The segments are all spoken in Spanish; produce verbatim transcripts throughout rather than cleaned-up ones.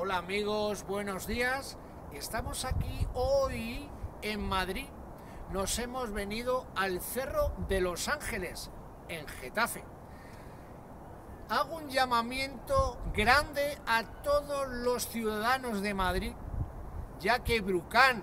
Hola amigos, buenos días. Estamos aquí hoy en Madrid. Nos hemos venido al Cerro de los Ángeles, en Getafe. Hago un llamamiento grande a todos los ciudadanos de Madrid, ya que Brucan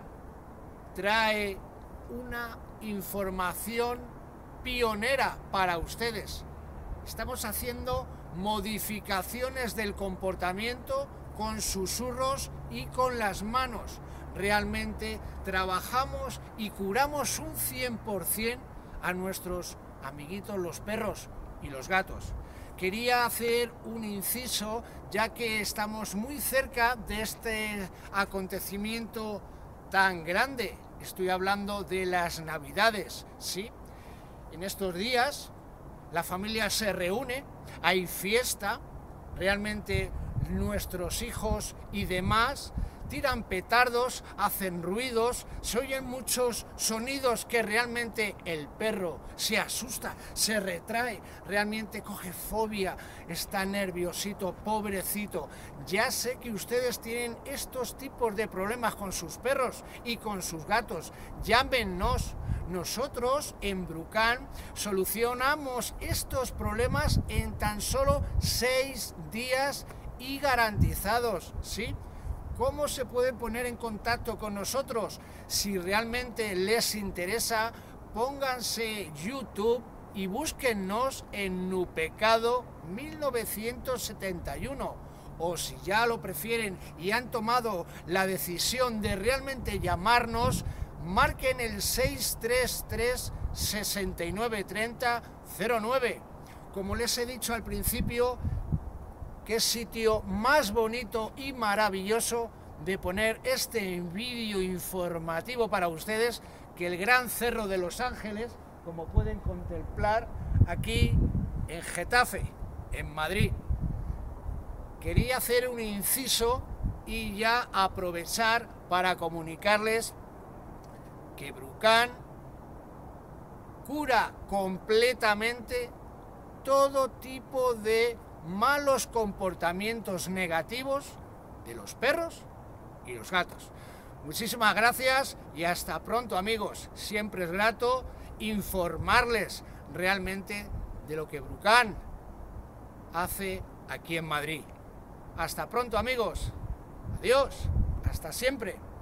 trae una información pionera para ustedes. Estamos haciendo modificaciones del comportamiento con susurros y con las manos. Realmente trabajamos y curamos un cien por cien a nuestros amiguitos los perros y los gatos. Quería hacer un inciso, ya que estamos muy cerca de este acontecimiento tan grande. Estoy hablando de las Navidades, ¿sí? En estos días la familia se reúne, hay fiesta, realmente nuestros hijos y demás tiran petardos, hacen ruidos, se oyen muchos sonidos que realmente el perro se asusta, se retrae, realmente coge fobia, está nerviosito, pobrecito. Ya sé que ustedes tienen estos tipos de problemas con sus perros y con sus gatos. Llámenos. Nosotros en Brucan solucionamos estos problemas en tan solo seis días y garantizados, ¿sí? ¿Cómo se pueden poner en contacto con nosotros? Si realmente les interesa, pónganse YouTube y búsquennos en Nupecado mil novecientos setenta y uno. O si ya lo prefieren y han tomado la decisión de realmente llamarnos, marquen el seis tres tres, seis nueve tres cero, cero nueve. Como les he dicho al principio, qué sitio más bonito y maravilloso de poner este vídeo informativo para ustedes, que el Gran Cerro de los Ángeles, como pueden contemplar aquí en Getafe, en Madrid. Quería hacer un inciso y ya aprovechar para comunicarles que Brucan cura completamente todo tipo de malos comportamientos negativos de los perros y los gatos. Muchísimas gracias y hasta pronto, amigos. Siempre es grato informarles realmente de lo que Brucan hace aquí en Madrid. Hasta pronto, amigos. Adiós. Hasta siempre.